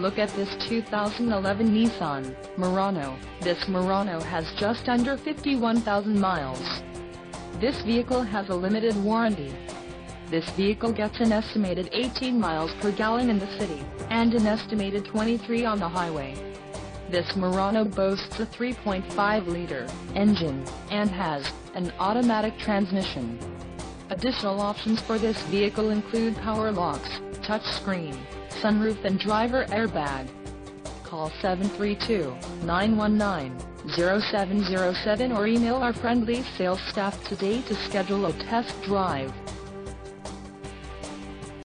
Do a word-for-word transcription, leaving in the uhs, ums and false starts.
look at this two thousand eleven Nissan Murano. This Murano has just under fifty-one thousand miles. This vehicle has a limited warranty. This vehicle gets an estimated eighteen miles per gallon in the city, and an estimated twenty-three on the highway. This Murano boasts a three point five liter engine, and has an automatic transmission. Additional options for this vehicle include power locks, touchscreen, sunroof and driver airbag. Call seven three two, nine one nine, zero seven zero seven or email our friendly sales staff today to schedule a test drive.